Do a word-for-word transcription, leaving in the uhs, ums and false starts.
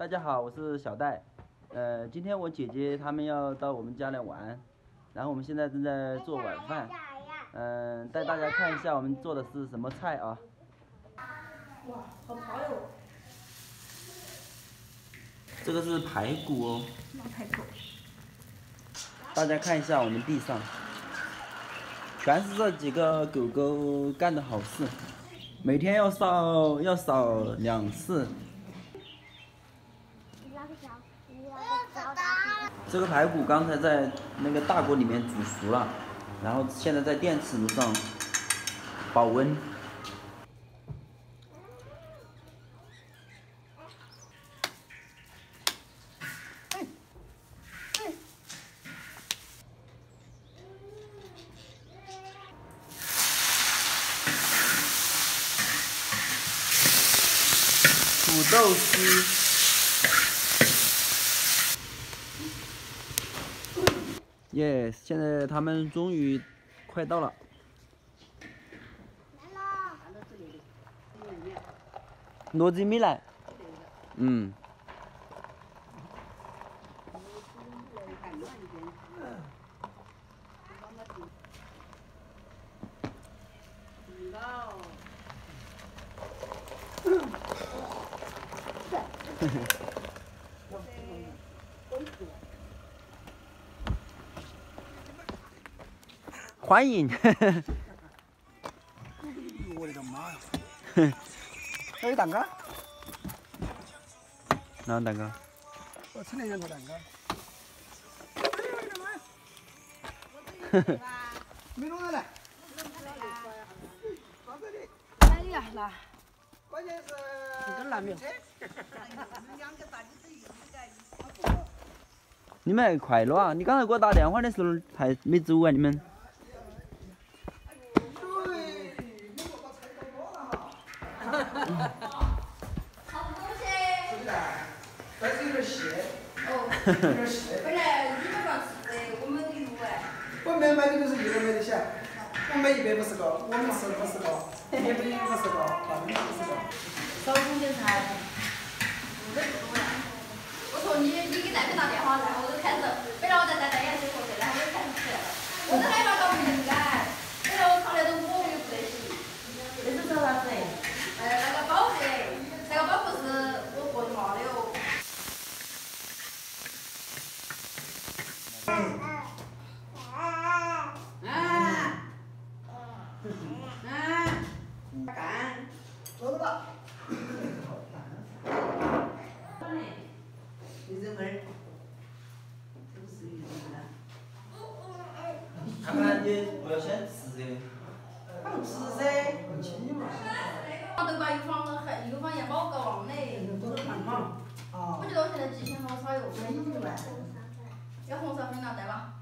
大家好，我是小戴。呃，今天我姐姐她们要到我们家来玩，然后我们现在正在做晚饭。嗯、呃，带大家看一下我们做的是什么菜啊？ 哇，好薄哟！ 这个是排骨哦。 老排骨。 大家看一下我们地上，全是这几个狗狗干的好事，每天要扫要扫两次。这个排骨刚才在那个大锅里面煮熟了，然后现在在电磁炉上保温。土豆丝。Yes， 现在他们终于快到了。罗子没来。嗯。欢迎！ 我的个妈呀！还有蛋糕？ 哪蛋糕？ 我吃了两个蛋糕。 呵呵。 没弄来。 哎呀，那关键是这个烂没有。 你们还快乐啊！你刚才给我打电话的时候还没走啊？你们？ 但是有点咸。 哦， 有点咸。 本来你们刚吃的，我们给录哎。 我们买的都是一人买的钱，我买一百五十个，我们吃五十个，也不得五十个，他们五十个。 少中点菜。我说你你给戴飞打电话，然后我就开始，本来我在戴戴眼镜说的，然后我就开始吃了。我都害怕搞不定干，本来我炒那种我又不得行。这是做啥子？呃，那个包子，那个包子是我过去冒的哟。 走吧。 有这味儿，是不是有这味看看你不要先吃噻。 好吃噻。 房头把油坊还油坊盐包搞忘嘞。 都是胖胖。 我觉得我现在记性好少哟。要红烧粉了，对吧？